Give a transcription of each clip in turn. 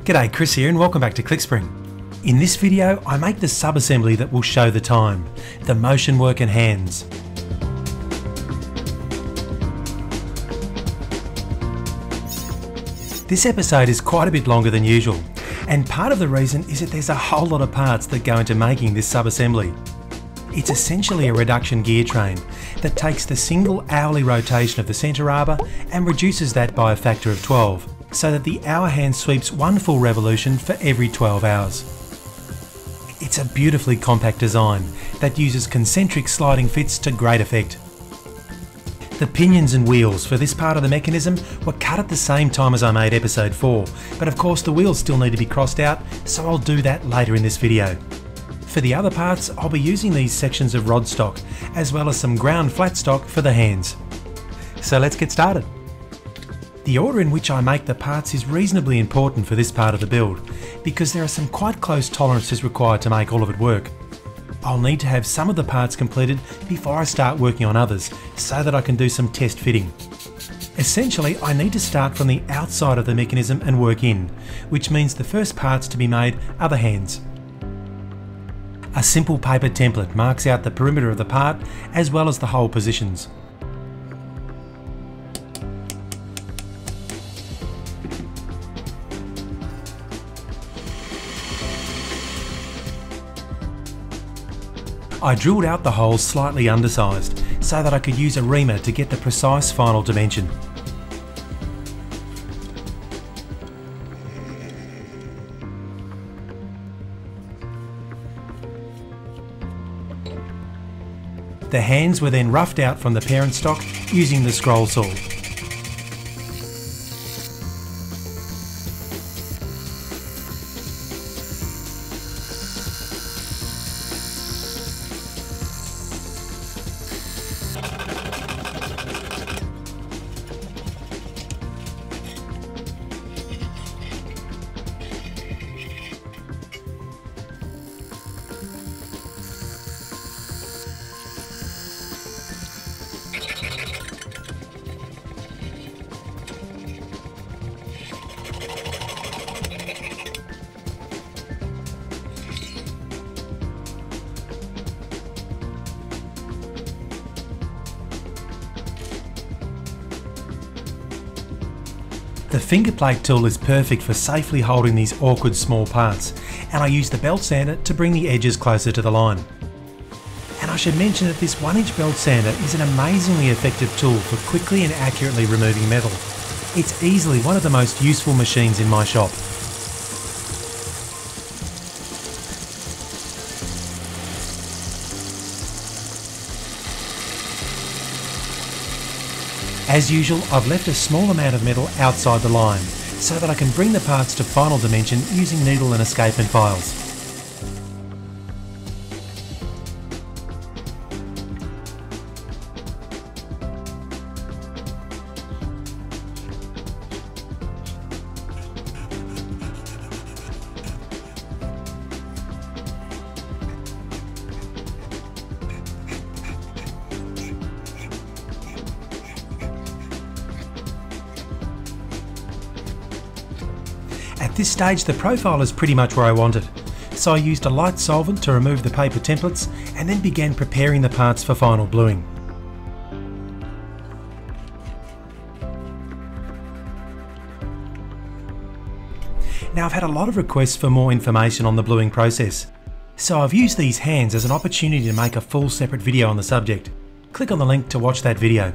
G'day, Chris here and welcome back to Clickspring. In this video I make the sub-assembly that will show the time, the motion work and hands. This episode is quite a bit longer than usual, and part of the reason is that there's a whole lot of parts that go into making this sub-assembly. It's essentially a reduction gear train that takes the single hourly rotation of the centre arbor and reduces that by a factor of 12, so that the hour hand sweeps one full revolution for every 12 hours. It's a beautifully compact design that uses concentric sliding fits to great effect. The pinions and wheels for this part of the mechanism were cut at the same time as I made episode 4, but of course the wheels still need to be crossed out, so I'll do that later in this video. For the other parts, I'll be using these sections of rod stock, as well as some ground flat stock for the hands. So let's get started. The order in which I make the parts is reasonably important for this part of the build, because there are some quite close tolerances required to make all of it work. I'll need to have some of the parts completed before I start working on others, so that I can do some test fitting. Essentially, I need to start from the outside of the mechanism and work in, which means the first parts to be made are the hands. A simple paper template marks out the perimeter of the part as well as the hole positions. I drilled out the holes slightly undersized so that I could use a reamer to get the precise final dimension. The hands were then roughed out from the parent stock using the scroll saw. The finger plate tool is perfect for safely holding these awkward small parts, and I use the belt sander to bring the edges closer to the line. And I should mention that this 1-inch belt sander is an amazingly effective tool for quickly and accurately removing metal. It's easily one of the most useful machines in my shop. As usual, I've left a small amount of metal outside the line, so that I can bring the parts to final dimension using needle and escapement files. At this stage the profile is pretty much where I want it, so I used a light solvent to remove the paper templates and then began preparing the parts for final bluing. Now I've had a lot of requests for more information on the bluing process, so I've used these hands as an opportunity to make a full separate video on the subject. Click on the link to watch that video.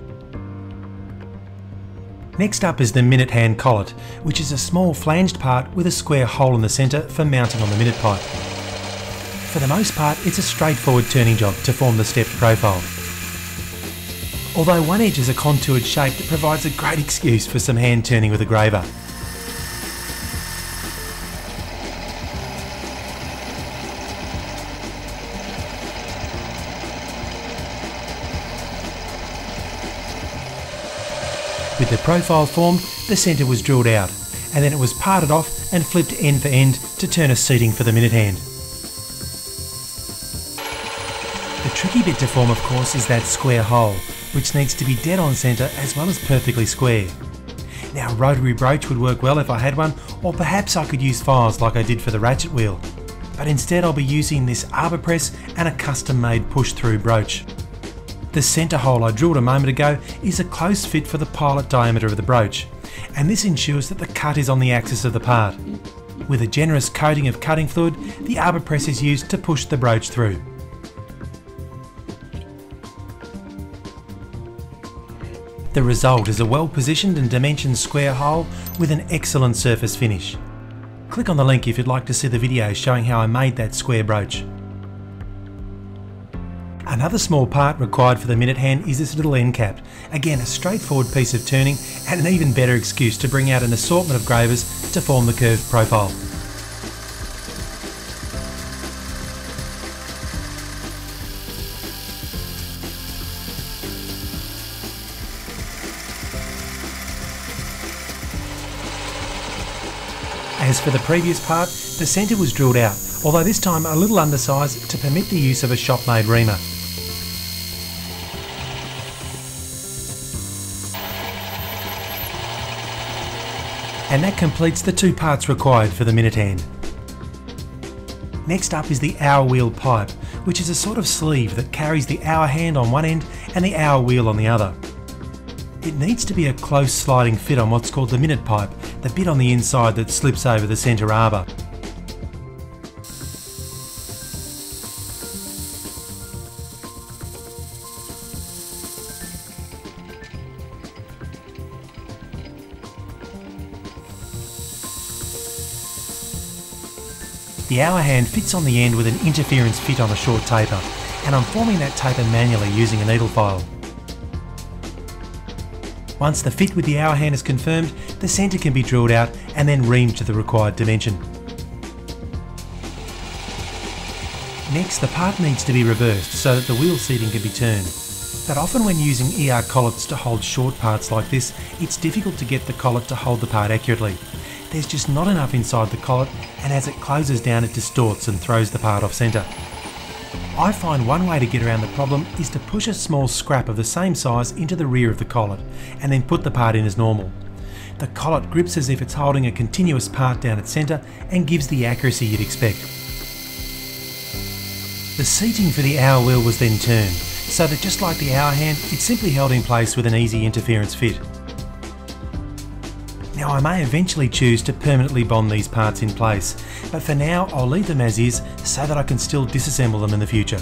Next up is the minute hand collet, which is a small flanged part with a square hole in the centre for mounting on the minute pipe. For the most part, it's a straightforward turning job to form the stepped profile. Although one edge is a contoured shape that provides a great excuse for some hand turning with a graver. With the profile formed, the centre was drilled out, and then it was parted off and flipped end for end to turn a seating for the minute hand. The tricky bit to form, of course, is that square hole, which needs to be dead on centre as well as perfectly square. Now, a rotary broach would work well if I had one, or perhaps I could use files like I did for the ratchet wheel. But instead I'll be using this arbor press and a custom made push-through broach. The centre hole I drilled a moment ago is a close fit for the pilot diameter of the broach, and this ensures that the cut is on the axis of the part. With a generous coating of cutting fluid, the arbor press is used to push the broach through. The result is a well-positioned and dimensioned square hole with an excellent surface finish. Click on the link if you'd like to see the video showing how I made that square broach. Another small part required for the minute hand is this little end cap. Again, a straightforward piece of turning and an even better excuse to bring out an assortment of gravers to form the curved profile. As for the previous part, the centre was drilled out, although this time a little undersized to permit the use of a shop-made reamer. And that completes the two parts required for the minute hand. Next up is the hour wheel pipe, which is a sort of sleeve that carries the hour hand on one end and the hour wheel on the other. It needs to be a close sliding fit on what's called the minute pipe, the bit on the inside that slips over the centre arbor. The hour hand fits on the end with an interference fit on a short taper, and I'm forming that taper manually using a needle file. Once the fit with the hour hand is confirmed, the centre can be drilled out and then reamed to the required dimension. Next, the part needs to be reversed so that the wheel seating can be turned. But often when using ER collets to hold short parts like this, it's difficult to get the collet to hold the part accurately. There's just not enough inside the collet, and as it closes down it distorts and throws the part off centre. I find one way to get around the problem is to push a small scrap of the same size into the rear of the collet and then put the part in as normal. The collet grips as if it's holding a continuous part down its centre and gives the accuracy you'd expect. The seating for the hour wheel was then turned, so that just like the hour hand, it's simply held in place with an easy interference fit. Now I may eventually choose to permanently bond these parts in place, but for now I'll leave them as is so that I can still disassemble them in the future.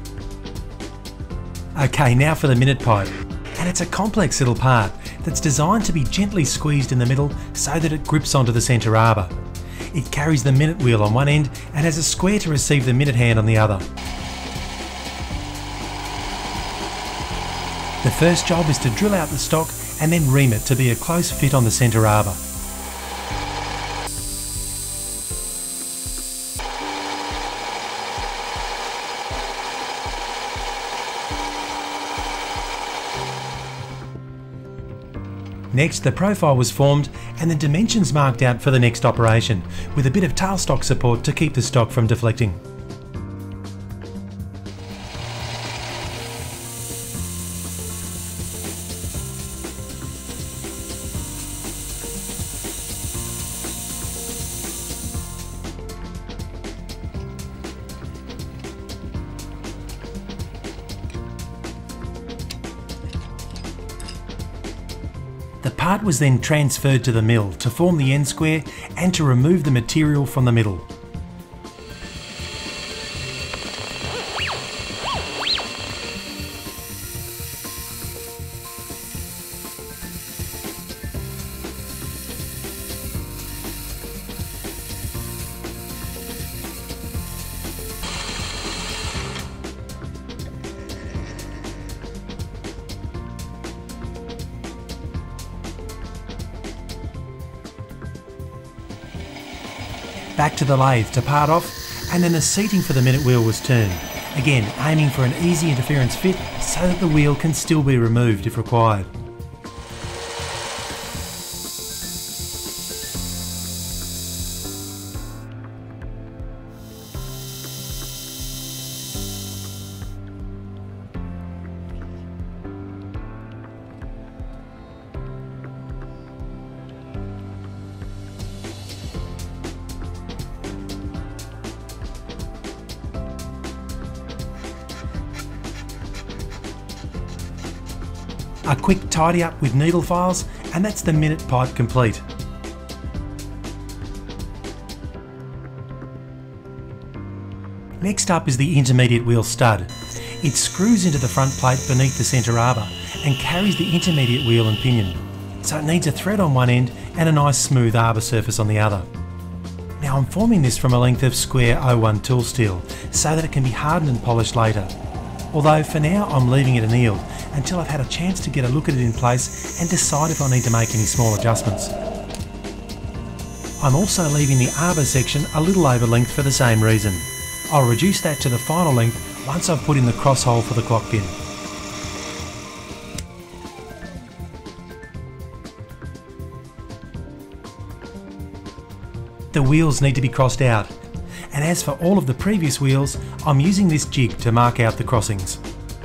Okay, now for the minute pipe. And it's a complex little part that's designed to be gently squeezed in the middle so that it grips onto the centre arbor. It carries the minute wheel on one end and has a square to receive the minute hand on the other. The first job is to drill out the stock and then ream it to be a close fit on the centre arbor. Next, the profile was formed and the dimensions marked out for the next operation, with a bit of tailstock support to keep the stock from deflecting. The part was then transferred to the mill to form the end square and to remove the material from the middle. Back to the lathe to part off, and then the seating for the minute wheel was turned, again aiming for an easy interference fit so that the wheel can still be removed if required. A quick tidy up with needle files, and that's the minute pipe complete. Next up is the intermediate wheel stud. It screws into the front plate beneath the centre arbor and carries the intermediate wheel and pinion, so it needs a thread on one end and a nice smooth arbor surface on the other. Now I'm forming this from a length of square 01 tool steel so that it can be hardened and polished later, although for now I'm leaving it annealed until I've had a chance to get a look at it in place and decide if I need to make any small adjustments. I'm also leaving the arbor section a little over length for the same reason. I'll reduce that to the final length once I've put in the cross hole for the clock pin. The wheels need to be crossed out, and as for all of the previous wheels, I'm using this jig to mark out the crossings.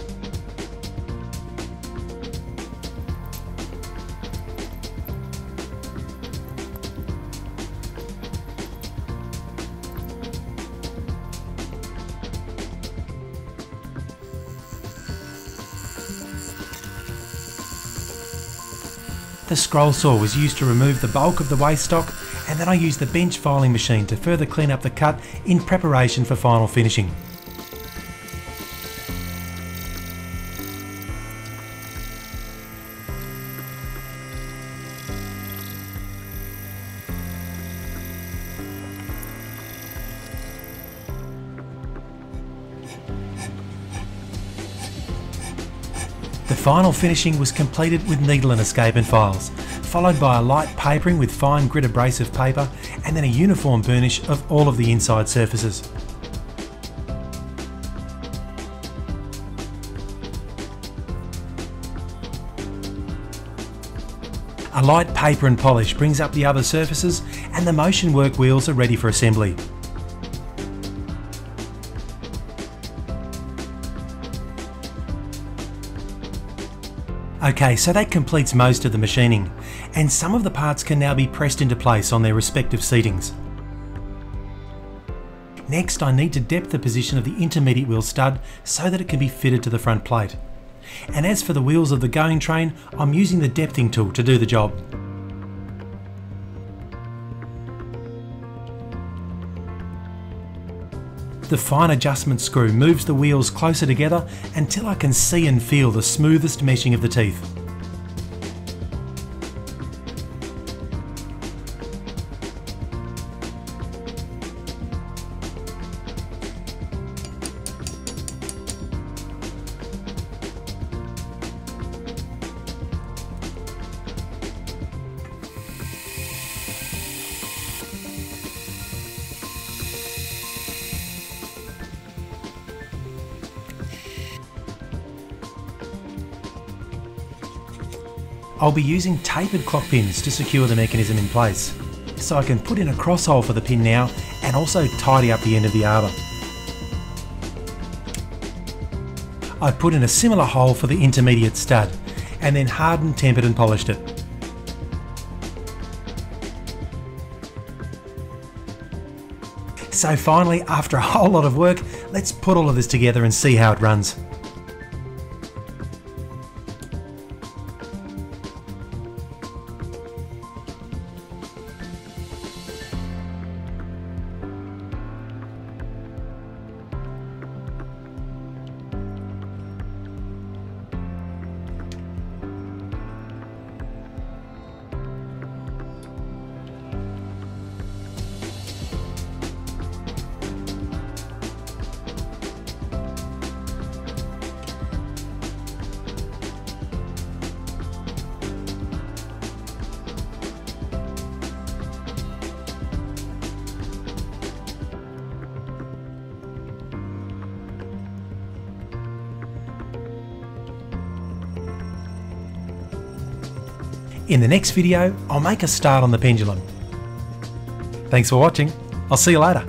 The scroll saw was used to remove the bulk of the waste stock, and then I used the bench filing machine to further clean up the cut in preparation for final finishing. The final finishing was completed with needle and escapement files, followed by a light papering with fine grit abrasive paper, and then a uniform burnish of all of the inside surfaces. A light paper and polish brings up the other surfaces, and the motion work wheels are ready for assembly. Okay, so that completes most of the machining, and some of the parts can now be pressed into place on their respective seatings. Next, I need to depth the position of the intermediate wheel stud so that it can be fitted to the front plate. And as for the wheels of the going train, I'm using the depthing tool to do the job. The fine adjustment screw moves the wheels closer together until I can see and feel the smoothest meshing of the teeth. I'll be using tapered clock pins to secure the mechanism in place, so I can put in a cross hole for the pin now and also tidy up the end of the arbor. I put in a similar hole for the intermediate stud and then hardened, tempered and polished it. So finally, after a whole lot of work, let's put all of this together and see how it runs. In the next video, I'll make a start on the pendulum. Thanks for watching. I'll see you later.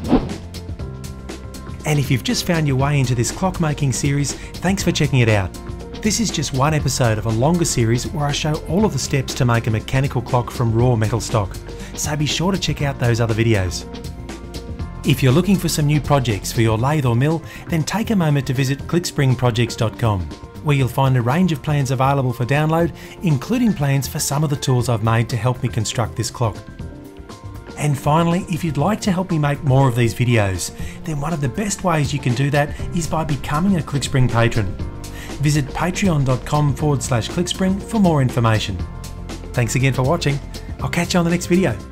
And if you've just found your way into this clockmaking series, thanks for checking it out. This is just one episode of a longer series where I show all of the steps to make a mechanical clock from raw metal stock, so be sure to check out those other videos. If you're looking for some new projects for your lathe or mill, then take a moment to visit clickspringprojects.com. where you'll find a range of plans available for download, including plans for some of the tools I've made to help me construct this clock. And finally, if you'd like to help me make more of these videos, then one of the best ways you can do that is by becoming a Clickspring patron. Visit patreon.com/Clickspring for more information. Thanks again for watching. I'll catch you on the next video.